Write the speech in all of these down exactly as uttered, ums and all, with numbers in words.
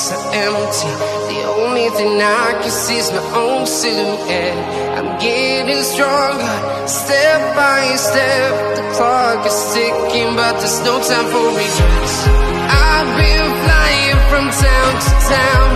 so empty. The only thing I can see is my own silhouette. I'm getting stronger, step by step. The clock is ticking, but there's no time for regrets. I've been flying from town to town.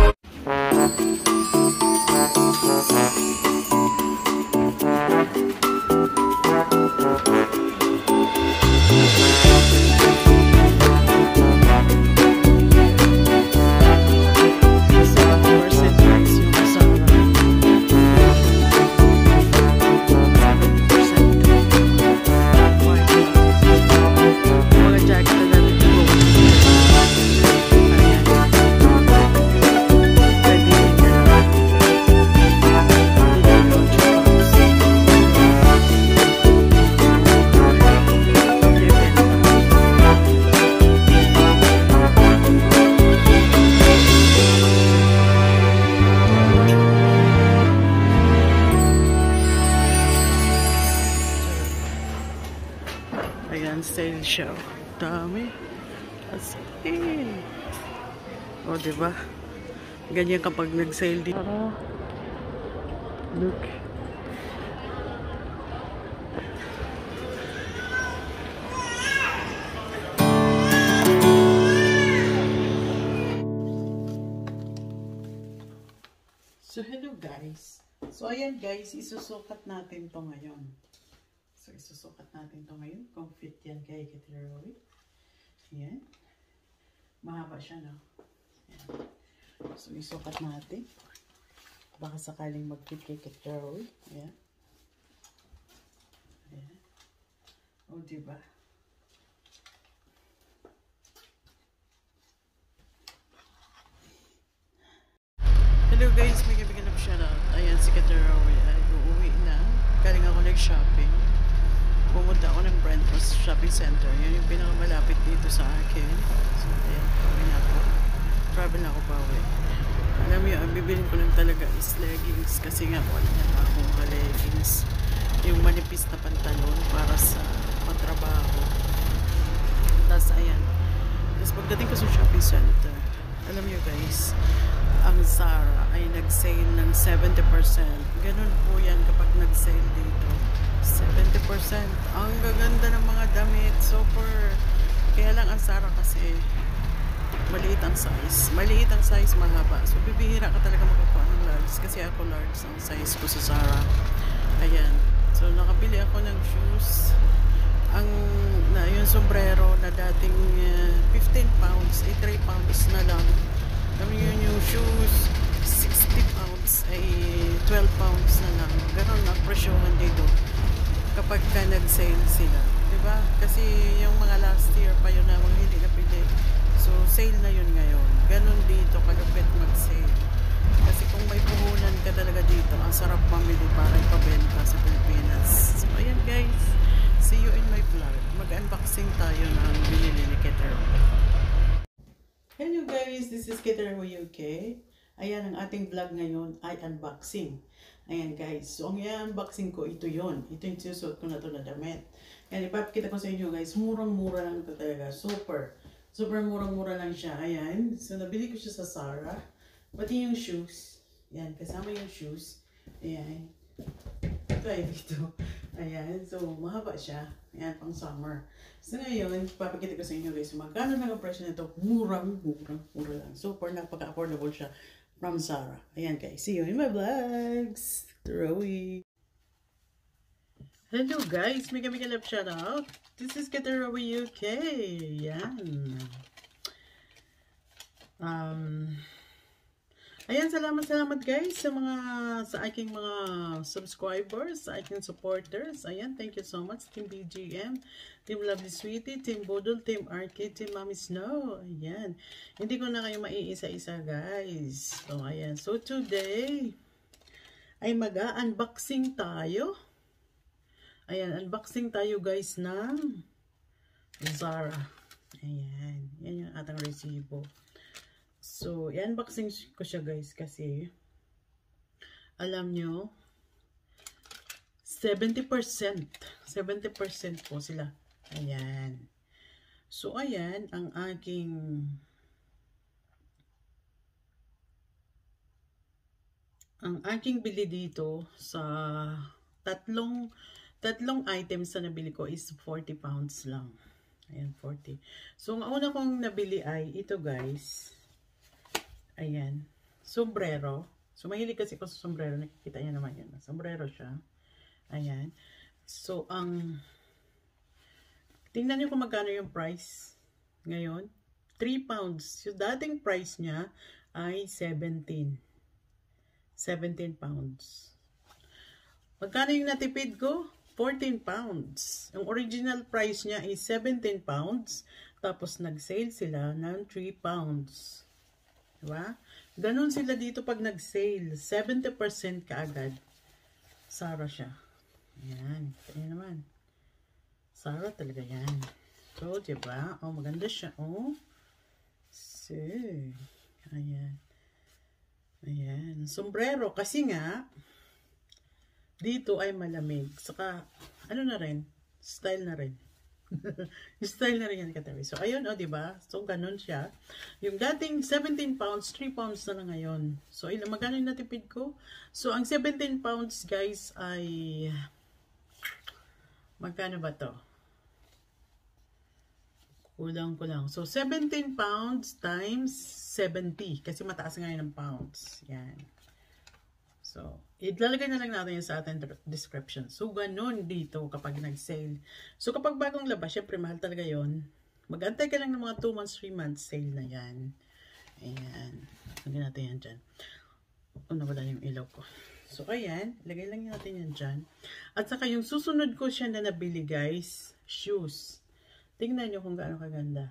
Ayan, sale show. Dami. As in. O, diba? Ganyan kapag nag-sale dito. Look. So, hello guys. So, ayan guys, isusukat natin to ngayon. So, isusukat natin ito ngayon. Kung fit yan kay Kitiroy. Ayan. Mahaba siya, no? Ayan. So, isukat natin. Baka sakaling mag-fit kay Kitiroy. Ayan. Ayan. O, diba? Hello guys, may gabi ganap siya na. Ayan, si Kitiroy ay uuwi na. Galing ako nag-shopping. Pumunta ako ng Brentford Shopping Center. Yun yung pinakamalapit dito sa akin. So, ayan, pauwi na ako. Travel na ako pauwi. Alam mo yun, bibilin ko lang talaga is leggings. Kasi nga, wala na akong leggings. Yung manipis na pantalon para sa patrabaho. Tapos, ayan. Tapos, pagdating ko sa shopping center, alam nyo guys, ang Zara ay nag-sale ng seventy percent. Ganun po yan kapag nag-sale dito. seventy percent. Ang gaganda ng mga damit. Super. Kaya lang ang Zara kasi maliit ang size. Maliit ang size, mahaba. So, bibihira ka talaga makakuha ng large. Kasi ako large ang size ko sa Zara. Ayan. So, nakabili ako ng shoes. Ang, na, yung sombrero na dating uh, fifteen pounds, ay three pounds na lang. Kami yun yung shoes, sixty pounds, ay twelve pounds na lang. Ganon ang presyohan dito kapag ka nag-sale sila, diba? Kasi yung mga last year pa yun na mga hindi napili, so sale na yun ngayon. Ganon dito kalupit mag-sale, kasi kung may puhunan ka talaga dito, ang sarap mamili para ipabenta sa Pilipinas. So ayan guys, see you in my vlog. Mag-unboxing tayo ng binili ni Kitiroy. Hello guys, this is Kitiroy U K. Ayan, ang ating vlog ngayon ay unboxing. Ayan guys, so ang i-unboxing ko, ito yon. Ito yung susuot ko na ito na damit. Ayan, ipapakita ko sa inyo guys, murang-mura lang ito talaga. Super, super murang-mura lang siya. Ayan, so nabili ko siya sa Zara. Pati yung shoes. Ayan, kasama yung shoes. Ayan, ito ay dito. Ayan, so mahaba siya. Ayan, pang summer. So ngayon, papakita ko sa inyo guys, magkano lang ang presyo nito. Murang, murang, mura lang. Super, napaka-affordable siya from Zara. Ayan guys, see you in my vlogs. Kitiroy. Hello guys, mega mega love shout out. This is Kitiroy U K. Ayan. Um... Ayan, salamat salamat guys sa mga sa aking mga subscribers, sa aking supporters. Ayan, thank you so much Team B G M, Team Lovely Sweetie, Team Bodol, Team Arcade, Team Mommy Snow. Ayan. Hindi ko na kayo maiisa-isa guys. So ayan. So today ay mag-unboxing tayo. Ayan, unboxing tayo guys ng Zara. Ayan. Yan yung atang resibo. So, i-unboxing ko siya guys kasi alam nyo seventy percent seventy percent po sila. Ayan. So, ayan ang aking ang aking bili dito sa tatlong tatlong items na nabili ko is forty pounds lang. Ayan, forty. So, ang una kong nabili ay ito, guys. Ayan. Sombrero. So, mahilig kasi ko sa sombrero. Nakikita niya naman yan. Sombrero siya. Ayan. So, ang tingnan niyo kung magkano yung price ngayon. three pounds. Yung dating price niya ay seventeen. seventeen pounds. Magkano yung natipid ko? fourteen pounds. Ang original price niya is seventeen pounds. Tapos nag-sale sila ng three pounds. Diba? Ganon sila dito pag nag-sale. seventy percent kaagad. Sara siya. Ayan. Kaya naman. Sara talaga yan. So, diba? Oh, maganda siya. Oh. So, ayan. Ayan. Sombrero. Kasi nga, dito ay malamig. Saka, ano na rin? Style na rin. Style na rin yan katabi. So, ayun, o, oh, diba? So, ganun siya. Yung dating seventeen pounds, three pounds na lang ngayon. So, ilan, magkano yung natipid ko? So, ang seventeen pounds, guys, ay magkano ba to? Kulang-kulang. So, seventeen pounds times seventy. Kasi mataas nga yun ng pounds. Yan. So, ilalagay na lang natin yun sa ating description. So, ganun dito kapag nag-sale. So, kapag bagong labas, syempre mahal talaga yun. Mag-antay ka lang ng mga two months, three months sale na yan. Ayan. Lagyan natin yan dyan. O, nawala yung ilaw ko. So, ayan. Lagay lang natin yan dyan. At saka yung susunod ko siya na nabili, guys. Shoes. Tingnan nyo kung gaano kaganda.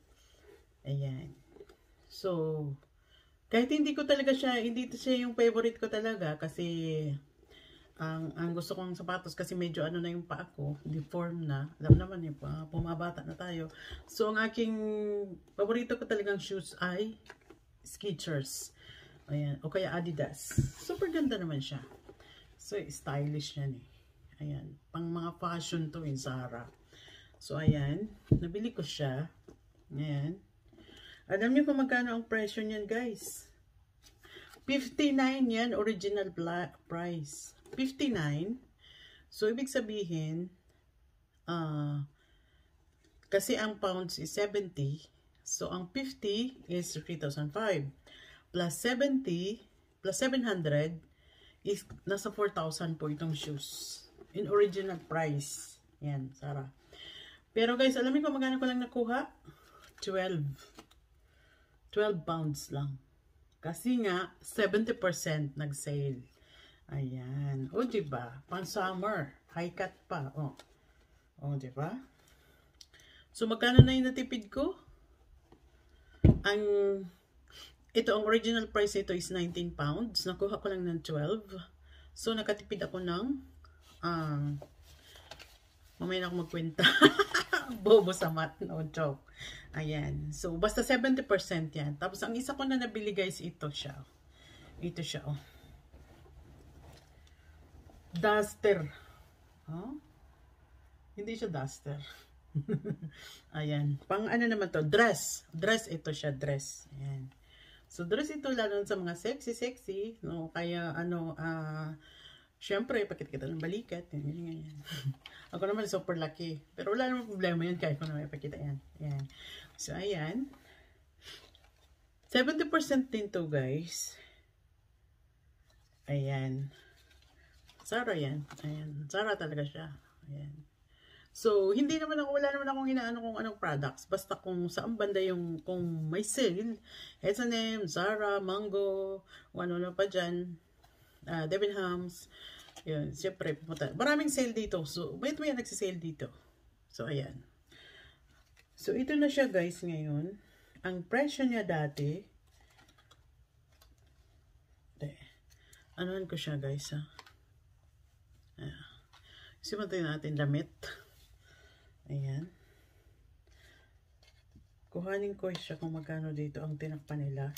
Ayan. So, kahit hindi ko talaga siya, hindi ito siya yung favorite ko talaga kasi ang, ang gusto kong sapatos kasi medyo ano na yung paa ko, deform na. Alam naman eh, pumabata na tayo. So, ang aking paborito ko talagang shoes ay Skechers. Ayan. O kaya Adidas. Super ganda naman siya. So, stylish yan eh. Ayan. Pang mga fashion to in Zara. So, ayan. Nabili ko siya. Ayan. Alam niyo kung magkano ang presyo niyan, guys? fifty-nine yan, original black price. fifty-nine. So, ibig sabihin, uh, kasi ang pounds is seventy. So, ang fifty is three thousand five. Plus seventy, plus seven hundred is nasa four thousand po itong shoes. In original price. Yan, Zara. Pero guys, alam niyo kung magkano ko lang nakuha? twelve. twelve pounds lang. Kasi nga, seventy percent nag-sale. Ayan. O, diba? Pan-summer. High cut pa. O. O, diba? So, magkano na yung natipid ko? Ang, ito, ang original price ito is nineteen pounds. Nakuha ko lang ng twelve. So, nakatipid ako ng, ah, uh, mamaya na ako magkwenta. Bobo sa mat. No joke. Ayan. So, basta seventy percent yan. Tapos, ang isa ko na nabili, guys, ito siya. Ito siya, oh. Duster. Huh? Hindi siya duster. Ayan. Pang ano naman to? Dress. Dress ito siya. Dress. Ayan. So, dress ito lalo sa mga sexy, sexy. No? Kaya, ano, ah, uh, siyempre, pakita-kita ng balikat. Yan, yan, yan. Ako naman super lucky. Pero wala namang problema yun kahit kung naman ipakita yan. Ayan. So, ayan. seventy percent din to, guys. Ayan. Zara yan. Ayan. Zara talaga siya. Ayan. So, hindi naman ako, wala naman akong inaano kung anong products. Basta kung saan banda yung, kung may sale, H and M, Zara, Mango, ano-ano pa dyan. Uh, Debenhams, yun, siyempre, pumunta. Maraming sale dito. So, may may nagsisale dito. So, ayan. So, ito na siya, guys, ngayon. Ang presyo niya dati, de, anuhan ko siya, guys, ha? Ayan. Simutin natin damit. Ayan. Kuhanin ko siya kung magkano dito ang tinakpan nila.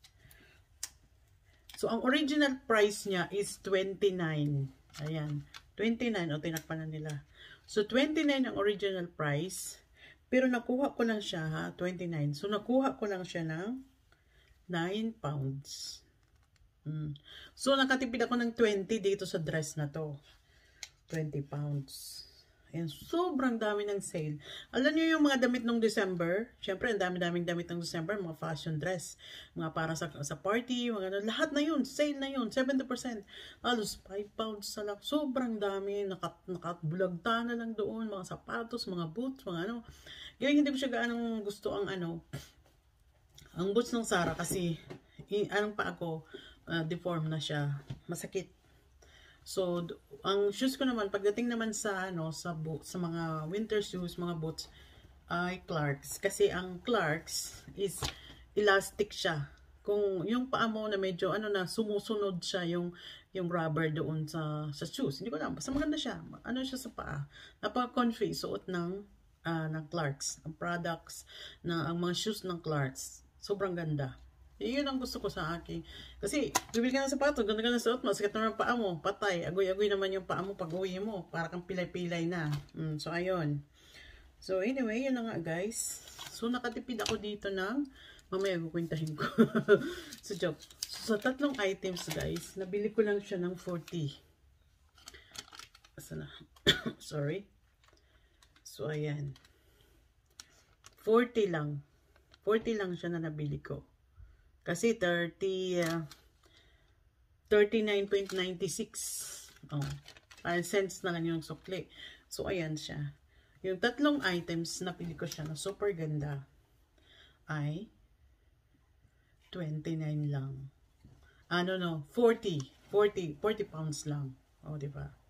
So, ang original price niya is twenty-nine. Ayan. twenty-nine o tinakpan na nila. So, twenty-nine ang original price. Pero nakuha ko lang siya, ha? twenty-nine. So, nakuha ko lang siya ng nine pounds. Mm. So, nakatipid ako ng twenty dito sa dress na to. twenty pounds. Ayan, sobrang dami ng sale. Alam niyo yung mga damit nung December? Siyempre, ang dami-daming damit ng December, mga fashion dress, mga para sa, sa party, mga ano, lahat na yun, sale na yun, seventy percent. Alos, five pounds sa lang. Sobrang dami, nakat, nakatbulagta na lang doon, mga sapatos, mga boots, mga ano. Ganyan, hindi ko siya gaanong gusto ang ano, ang boots ng Zara kasi, i, anong pa ako, uh, deform na siya, masakit. So, ang shoes ko naman, pagdating naman sa, ano, sa, sa mga winter shoes, mga boots, ay Clarks. Kasi ang Clarks is elastic siya. Kung yung paa mo na medyo, ano na, sumusunod siya yung, yung rubber doon sa, sa shoes. Hindi ko alam, basta maganda siya. Ano siya sa paa. Napaka-comfy, suot ng, uh, ng Clarks. Ang products, na, ang mga shoes ng Clarks. Sobrang ganda. Yun ang gusto ko sa akin. Kasi, bibili ka ng sapato, ganda-ganda suot mo, sakit naman paa mo, patay, agoy-agoy naman yung paa mo pag uwi mo, para kang pilay-pilay na. Mm, so, ayun. So, anyway, yun na nga, guys. So, nakatipid ako dito ng, mamaya kukwentahin ko. So, joke. So, sa tatlong items, guys, nabili ko lang siya ng forty. Asa na? Sorry. So, ayan. forty lang. forty lang siya na nabili ko. Kasi thirty, uh, thirty-nine ninety-six. Oh, five cents na lang yung sukli. So, ayan siya. Yung tatlong items na pili ko siya na super ganda ay twenty-nine lang. Ano no, forty. forty. forty pounds lang. O, oh, diba?